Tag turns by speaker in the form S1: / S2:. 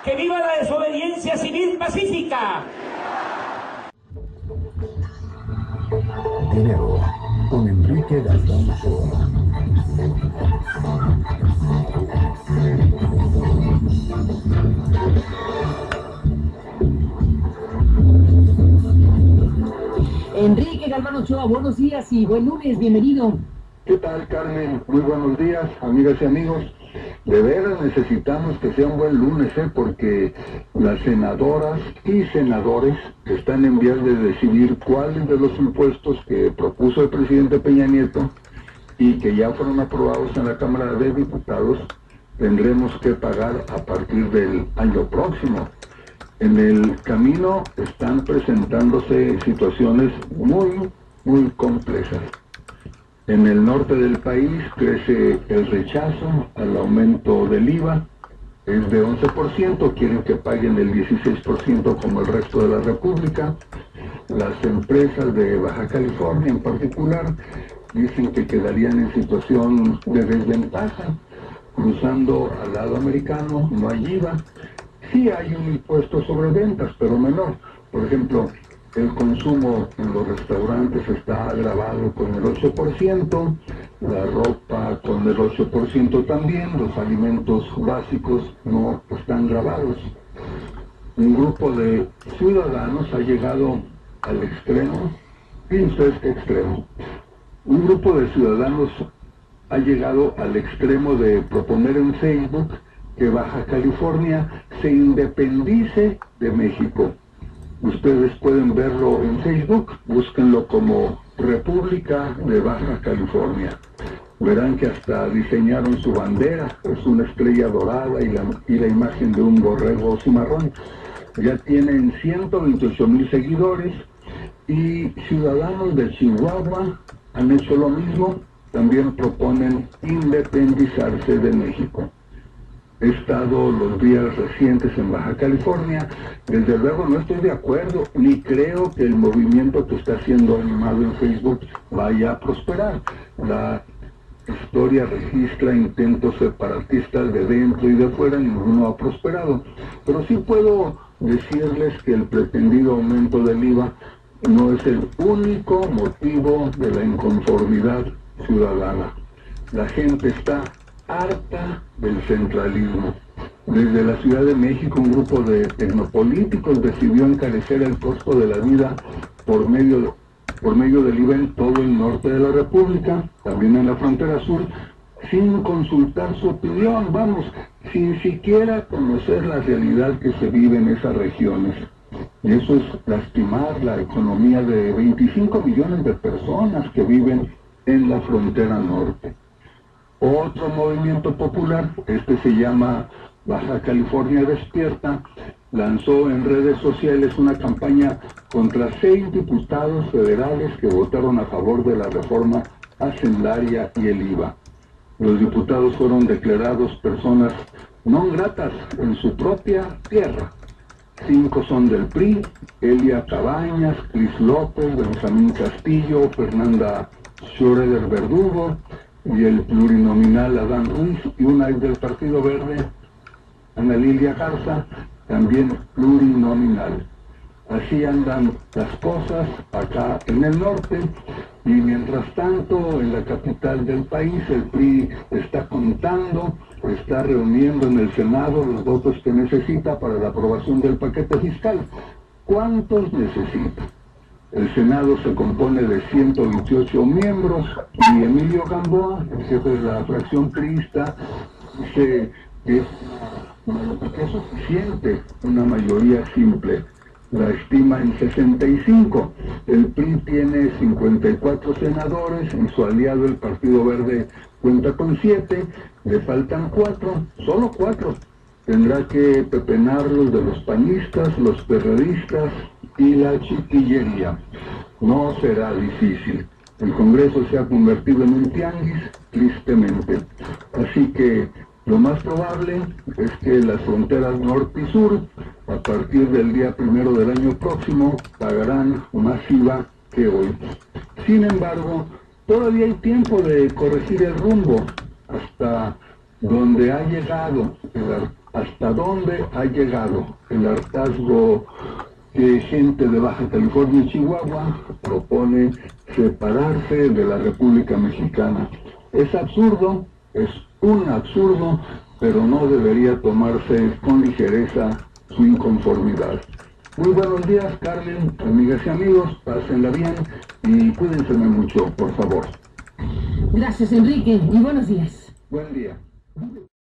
S1: ¡Que viva la desobediencia civil pacífica!
S2: Dinero, con Enrique Gastón Ochoa.
S3: Enrique Galván Ochoa, buenos días y buen lunes, bienvenido.
S4: ¿Qué tal, Carmen? Muy buenos días, amigas y amigos. De veras necesitamos que sea un buen lunes, porque las senadoras y senadores están en vías de decidir cuáles de los impuestos que propuso el presidente Peña Nieto y que ya fueron aprobados en la Cámara de Diputados tendremos que pagar a partir del año próximo. En el camino están presentándose situaciones muy complejas. En el norte del país crece el rechazo al aumento del IVA, es de 11%, quieren que paguen el 16% como el resto de la República. Las empresas de Baja California en particular dicen que quedarían en situación de desventaja. Cruzando al lado americano no hay IVA. Sí hay un impuesto sobre ventas, pero menor. Por ejemplo, el consumo en los restaurantes está gravado con el 8%, la ropa con el 8% también, los alimentos básicos no están gravados. Un grupo de ciudadanos ha llegado al extremo, fíjense ustedes qué extremo, un grupo de ciudadanos ha llegado al extremo de proponer en Facebook que Baja California se independice de México. Ustedes pueden verlo en Facebook, búsquenlo como República de Baja California. Verán que hasta diseñaron su bandera, es una estrella dorada y la imagen de un borrego cimarrón. Ya tienen 128,000 seguidores y ciudadanos de Chihuahua han hecho lo mismo, también proponen independizarse de México. He estado los días recientes en Baja California, desde luego no estoy de acuerdo, ni creo que el movimiento que está siendo animado en Facebook vaya a prosperar. La historia registra intentos separatistas de dentro y de fuera, ninguno ha prosperado. Pero sí puedo decirles que el pretendido aumento del IVA no es el único motivo de la inconformidad ciudadana. La gente está harta del centralismo. Desde la Ciudad de México, un grupo de tecnopolíticos decidió encarecer el costo de la vida por medio del IVA en todo el norte de la República, también en la frontera sur, sin consultar su opinión, sin siquiera conocer la realidad que se vive en esas regiones. Y eso es lastimar la economía de 25 millones de personas que viven en la frontera norte. Otro movimiento popular, este se llama Baja California Despierta, lanzó en redes sociales una campaña contra 6 diputados federales que votaron a favor de la reforma hacendaria y el IVA. Los diputados fueron declarados personas no gratas en su propia tierra. 5 son del PRI: Elia Cabañas, Cris López, Benjamín Castillo, Fernanda Schroeder Verdugo y el plurinominal Adán Ruiz, y una ex del Partido Verde, Ana Lilia Garza, también plurinominal. Así andan las cosas acá en el norte, y mientras tanto en la capital del país el PRI está contando, está reuniendo en el Senado los votos que necesita para la aprobación del paquete fiscal. ¿Cuántos necesita? El Senado se compone de 128 miembros y Emilio Gamboa, el jefe de la fracción priista, dice que es suficiente una mayoría simple. La estima en 65. El PRI tiene 54 senadores, y su aliado el Partido Verde cuenta con 7, le faltan 4, solo 4. Tendrá que pepenarlos de los panistas, los perredistas y la chiquillería. No será difícil. El Congreso se ha convertido en un tianguis, tristemente. Así que lo más probable es que las fronteras norte y sur, a partir del día 1 del año próximo, pagarán más IVA que hoy. Sin embargo, todavía hay tiempo de corregir el rumbo. Hasta donde ha llegado, hasta dónde ha llegado el hartazgo que gente de Baja California y Chihuahua propone separarse de la República Mexicana. Es absurdo, es un absurdo, pero no debería tomarse con ligereza su inconformidad. Muy buenos días, Carmen, amigas y amigos, pásenla bien y cuídense mucho, por favor.
S3: Gracias, Enrique, y buenos días.
S4: Buen día.